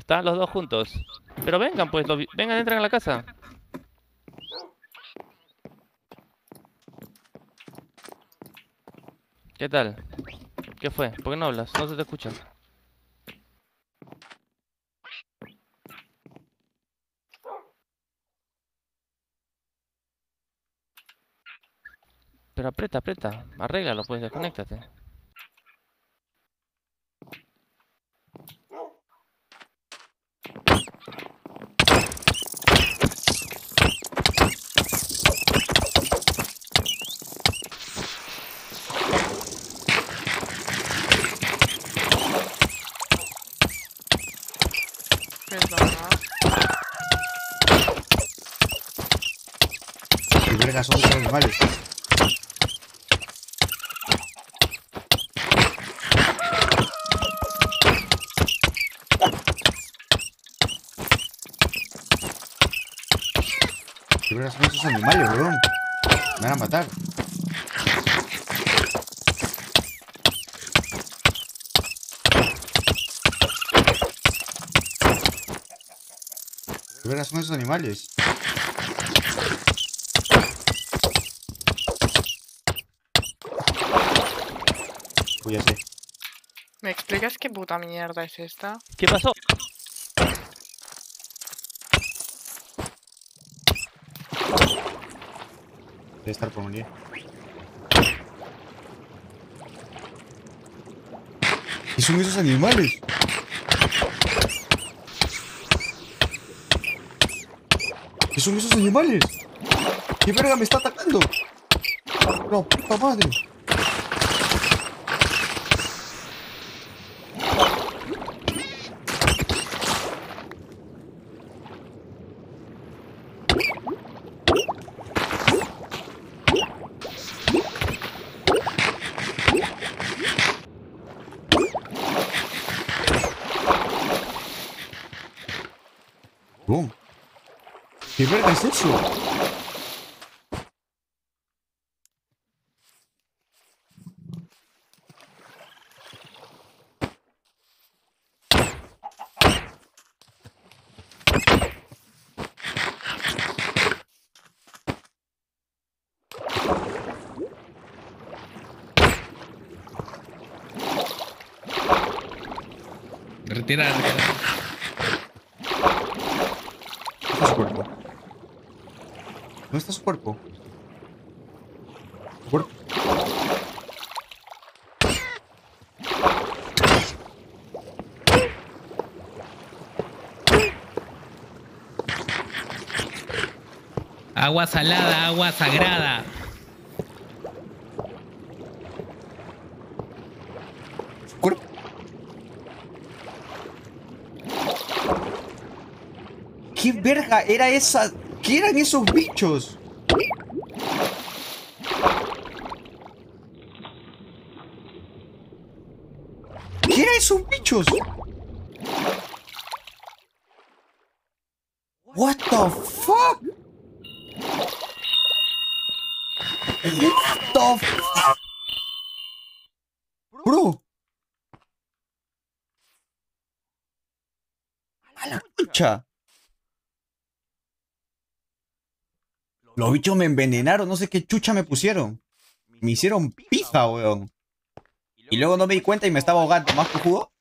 Estaban los dos juntos. Pero vengan, pues, vengan, entren a la casa. ¿Qué tal? ¿Qué fue? ¿Por qué no hablas? No se te escucha. Pero aprieta, aprieta. Arréglalo, pues, desconéctate. Perdona. ¿Qué verga son esos animales? ¿Qué verga son esos animales, weón? Me van a matar. ¿Qué verga son esos animales? Pues ya sé. ¿Me explicas qué puta mierda es esta? ¿Qué pasó? Debe estar por morir. ¿Qué son esos animales? ¿Qué son esos animales? ¿Qué verga me está atacando? No, puta madre. Boom. ¿Qué verga es eso? Retira, retira. ¿Dónde está su cuerpo? ¿Dónde está su cuerpo? ¿Su cuerpo? Agua salada, agua sagrada. ¿Su cuerpo? ¿Qué verga era esa? ¿Qué eran esos bichos? ¿Qué eran esos bichos? What the fuck? What the fuck? Bro. A la concha. Los bichos me envenenaron, no sé qué chucha me pusieron. Me hicieron pija, weón. Y luego no me di cuenta y me estaba ahogando. ¿Más que jugo?